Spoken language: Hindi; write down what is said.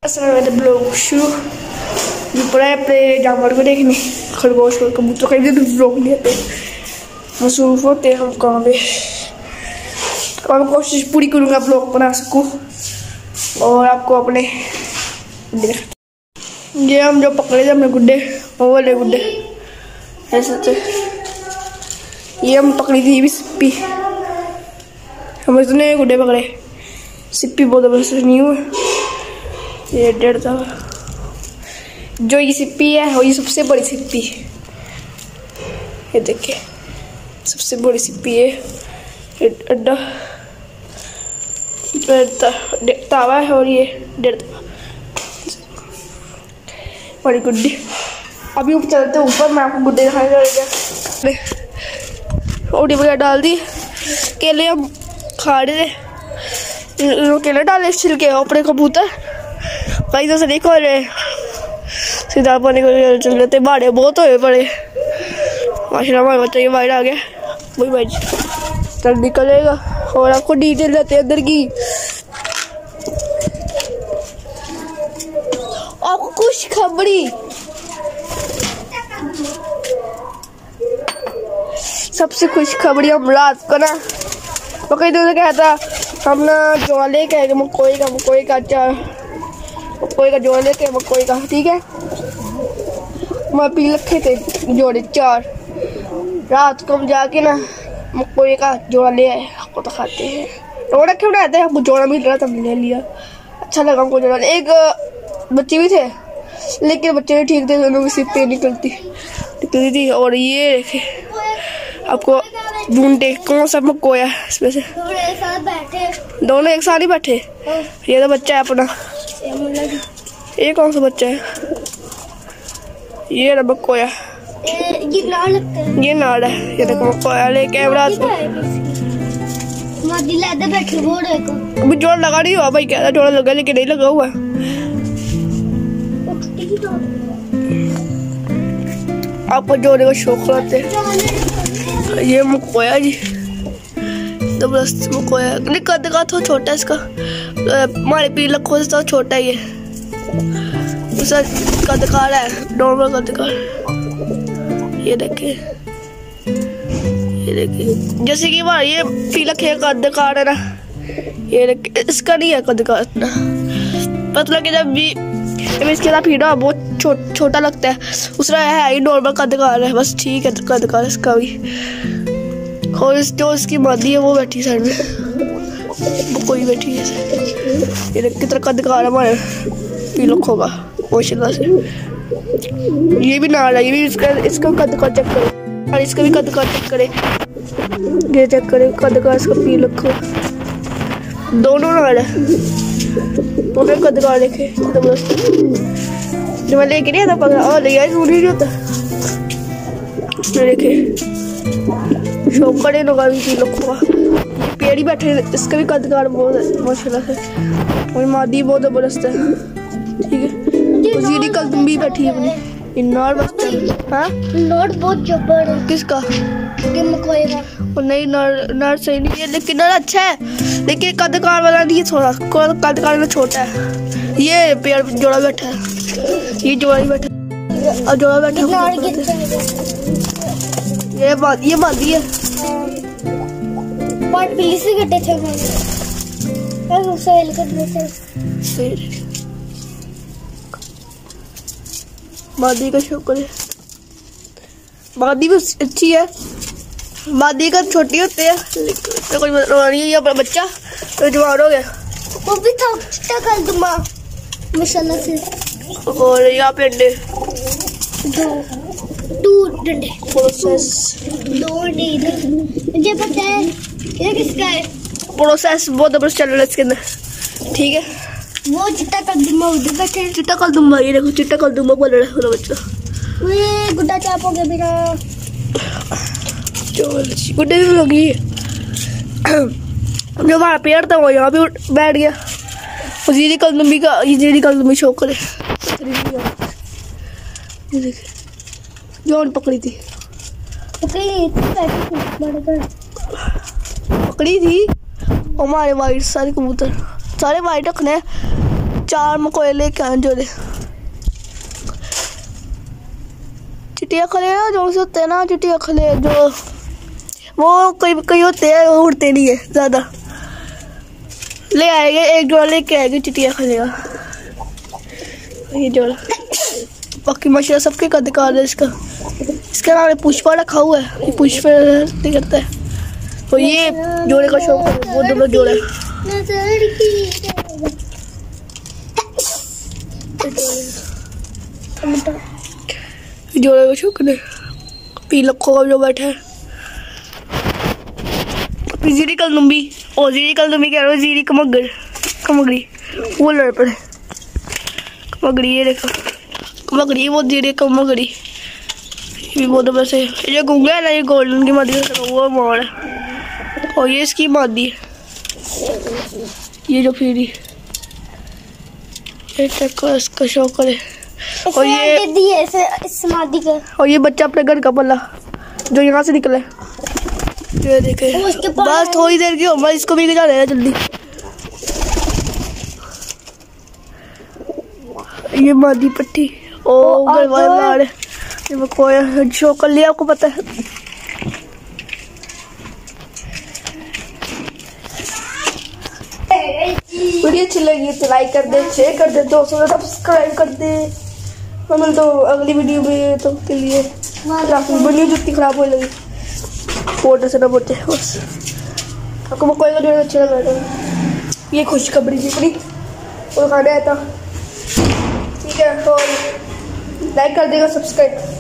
मेरा ब्लॉग शुरू पड़ा है अपने जानवर को देखने, खरगोश और कबूतर का भी ब्लॉग नहीं आते, मसरूफ होते हैं हम काम में। तो मैं कोशिश पूरी करूँगा ब्लॉग बना सकूँ और आपको अपने ये हम जो पकड़े थे अपने गुड्डे, वो वाले गुड्डे ऐसे थे। ये हम पकड़ी थी भी सिप्पी, हम इतने गुड्डे पकड़े। सिप्पी बहुत जबरदस्त नहीं हुआ, ये 1.5 था। जो ये सिप्पी है वो ये सबसे बड़ी सिप्पी, ये देखिए सबसे बड़ी सिप्पी है। अड्डा तावा है और ये 1.5 बड़ी गुड्डी। अभी ऊपर चलते ऊपर, मैं आपको गुड्डे दिखाने ओडी वगैरह डाल दी। केले हम खा रहे थे, केले डाले छिलके अपने कबूतर कहीं तो से नहीं खा रहे, सीधा पानी को चल जाते। बाड़े बहुत हुए पड़े माशाल्लाह, हमारे बच्चे ये बाहर आ गया, वही भाई चल निकलेगा। और आपको डिटेल देते हैं अंदर की। आपको खुश खबरी, सबसे खुश खबरी हम रात को ना वो कहीं दूर कहा था हम ना जोड़ा लेके आएंगे, मकोई का अचार, मकोई का जोड़ा लेके मकोई का, ठीक है। मैं पी रखे थे जोड़े 4, रात को हम जाके ना मकोई का जोड़ा ले आए, आपको तो खाते हैं। जोड़ा क्यों बनाते हैं, हमको जोड़ा मिल रहा था, हमने लिया, अच्छा लगा हमको जोड़ा। एक बच्चे भी थे लेकिन बच्चे नहीं ठीक थे, दोनों की सिप्पी निकलती थी। और ये देखे आपको ढूंढते कौन सा मकोया इसमें से, दोनों एक साथ ही बैठे। ये तो बच्चा है अपना, ये कौन सा बच्चा है, ये मकोया, ये नाड़ है। ये देखो मकोया लेके कैमरा अभी जोड़ लगा नहीं हुआ भाई, क्या जोड़ा लगा लेकिन नहीं लगा हुआ। आपको जोड़े का शौक रहते हैं। ये मकोया जी जबरदस्त मकोया, नहीं कद का तो छोटा है इसका, हमारे पी लखों से तो छोटा ही है, उसका कद कार है, नॉर्मल कद कार। ये देखिए जैसे कि हमारा ये पीलक है कद कार है ना, ये देखिए इसका नहीं है कद कार इतना पतला के, जब भी इसके साथ फीडा बहुत छोटा लगता है, उसका है ही नॉर्मल कदकार है बस, ठीक है कदकार इसका भी। और जो इसकी मादी है वो बैठी साइड में, वो कोई बैठी है, ये कितना कदकार है हमारे पीलक होगा माशाल्लाह से। ये भी नाड़ है, ये भी इसका कदकार चेक करे, और इसका भी कदकार चेक करे, ये चेक करे कदकार इसका पीलक हो, दोनों नाड़ है, दोनों कदकार देखे जबरदस्त। जो मैं लेके नहीं आता पकड़ा और ले आया जरूरी नहीं होता, देखे शौक करे लोग भी लोगों का। पेड़ ही बैठे, इसका भी कदकार बहुत है माशाल्लाह से, और मादी बहुत जबरदस्त है, ठीक है। जीरी कल तुम भी बैठी है अपनी इन्नार बच्चा, हाँ नोट बहुत जबर है किसका, नहीं नर सही नहीं है, लेकिन नर अच्छा है, लेकिन कदकार वाला नहीं है, थोड़ा कदकार में छोटा है। ये पेड़ जोड़ा बैठा है, ये जोड़ा ही बैठा और जोड़ा बैठा, ये मादी है। से कटे थे मादी का शुक्र है, मादी भी अच्छी है, मादी का छोटी होते हैं तो कोई मतलब नहीं है। ये अपना बच्चा तो जवान हो गया, वो भी था कल दुमा माशाल्लाह से। और यहाँ पे अंडे दो डंडे प्रोसेस, 2 अंडे मुझे पता है ये किसका है, प्रोसेस बहुत जबरदस्त चल रहा है इसके अंदर, ठीक है। वो चिट्टा कलदुमा उधर बैठे, चिट्टा कलदुमा, ये देखो चिट्टा कलदुमा बोल रहा है मेरा बच्चा। ये गुड्डा चाप हो गया मेरा, गुड्डे भी लगी जो हमारा पेड़ था वो यहाँ भी बैठ गया। जीरी कलदुमी का, ये जीरी कलदुमी शौक करे, ये देखिए जो पकड़ी थी हमारे वाइट सारे कबूतर, सारे वाइट रखने 4 मकोए लेके आए जोड़े। चिटिया खले ना जो से होते हैं ना, चिटिया खले जो वो कई होते हैं, वो उड़ते नहीं है ज़्यादा। ले आएंगे, एक जोड़ा लेके आएंगे चिटिया खले का, ये जोड़ा। बाकी माशाल्लाह सबके कद का है इसका। इसका नाम पुष्पा रखा हुआ है, ये पुष्पा नहीं करता है। तो ये जोड़े का शौक है, वो दोनों जोड़े जोड़े का शौक है। पी लखों का जो बैठा है जीरी कलनुमी, और जीरी कलनुमी कह रहा हूँ, जीरी कमगरी वो लड़ पड़े। कमगरी ये देखो, कमगरी वो जीरी कमगरी ये बहुत वैसे ये गूंगा है ना, ये गोल्डन की मादी वो मोड़ है, और ये इसकी मादी है, ये जो फिरी ये तक इसका शौक है। और ये इस मादी का, और ये बच्चा अपने घर का पला जो यहाँ से निकला, ये देखे। बस थोड़ी देर की हो, मैं इसको भी जा रहा है जल्दी। ये मादी पट्टी ओ घर वाले ला रहे, ये मैं शो कर लिया, आपको पता है। वीडियो अच्छी लगी तो लाइक कर दे, शेयर कर दे, दोस्तों को सब्सक्राइब कर दे। मैं मिलता हूँ अगली वीडियो में, तो के लिए वीडियो जुत्ती खराब हो लगी फोटो से ना बोलते बस। आपको कोई वीडियो अच्छा लगा, ये खुशखबरी जितनी और खाने आया था, ठीक है। तो लाइक कर देगा, सब्सक्राइब।